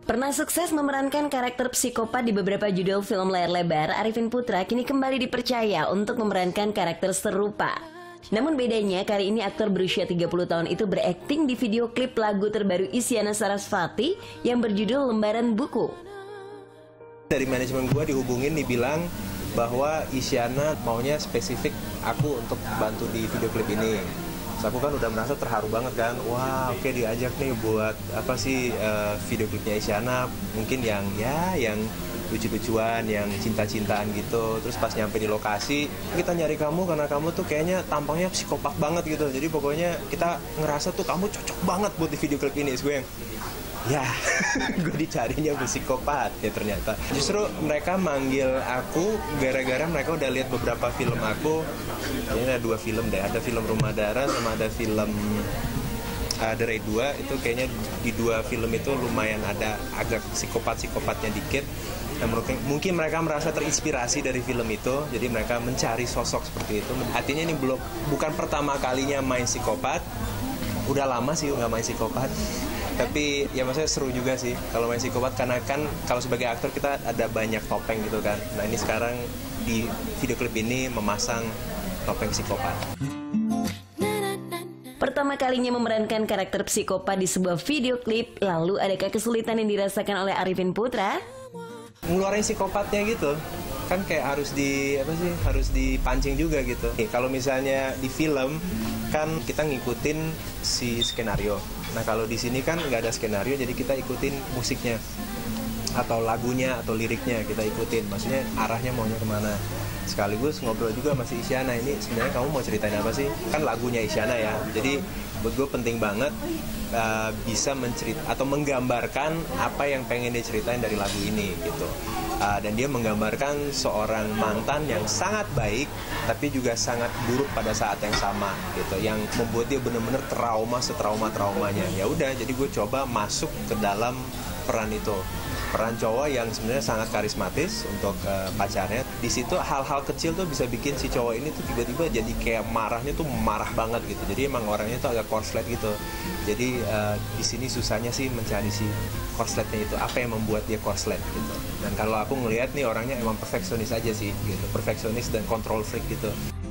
Pernah sukses memerankan karakter psikopat di beberapa judul film layar lebar, Arifin Putra kini kembali dipercaya untuk memerankan karakter serupa. Namun bedanya, kali ini aktor berusia 30 tahun itu berakting di video klip lagu terbaru Isyana Sarasvati yang berjudul Lembaran Buku. Dari manajemen gue dihubungin, dibilang bahwa Isyana maunya spesifik aku untuk bantu di video klip ini. Aku kan udah merasa terharu banget kan, wah oke, diajak nih buat apa sih video klipnya Isyana, mungkin yang lucu-lucuan, yang cinta-cintaan gitu. Terus pas nyampe di lokasi, kita nyari kamu karena kamu tuh kayaknya tampangnya psikopat banget gitu. Jadi pokoknya kita ngerasa tuh kamu cocok banget buat di video klip ini. Gue yang ya, gue dicarinya psikopat ya ternyata. Justru mereka manggil aku gara-gara mereka udah lihat beberapa film aku. Ini ada 2 film deh, ada film Rumah Darah sama ada film The Raid 2. Itu kayaknya di 2 film itu lumayan ada agak psikopat-psikopatnya dikit. Dan mungkin mereka merasa terinspirasi dari film itu, jadi mereka mencari sosok seperti itu. Artinya ini bukan pertama kalinya main psikopat. Udah lama sih nggak main psikopat. Tapi ya maksudnya seru juga sih kalau main psikopat, karena kan kalau sebagai aktor kita ada banyak topeng gitu kan. Nah ini sekarang di video klip ini memasang topeng psikopat. Pertama kalinya memerankan karakter psikopat di sebuah video klip, lalu adakah kesulitan yang dirasakan oleh Arifin Putra? Ngeluarin psikopatnya gitu kan, kayak harus dipancing juga gitu. Kalau misalnya di film kan kita ngikutin si skenario. Nah kalau di sini kan nggak ada skenario, jadi kita ikutin musiknya atau lagunya atau liriknya kita ikutin. Maksudnya arahnya maunya kemana. Sekaligus ngobrol juga sama si Isyana, ini sebenarnya kamu mau ceritain apa sih? Kan lagunya Isyana ya. Jadi buat gue penting banget bisa atau menggambarkan apa yang pengen diceritain dari lagu ini gitu. Dan dia menggambarkan seorang mantan yang sangat baik tapi juga sangat buruk pada saat yang sama gitu, yang membuat dia benar-benar setrauma-traumanya. Ya udah, jadi gue coba masuk ke dalam peran itu. Peran cowok yang sebenarnya sangat karismatis untuk pacarnya. Di situ hal-hal kecil tuh bisa bikin si cowok ini tuh tiba-tiba jadi kayak marahnya tuh marah banget gitu. Jadi emang orangnya tuh agak korslet gitu. Jadi di sini susahnya sih mencari si korsletnya itu, apa yang membuat dia korslet gitu. Dan kalau aku ngelihat nih orangnya emang perfeksionis aja sih gitu, perfeksionis dan control freak gitu.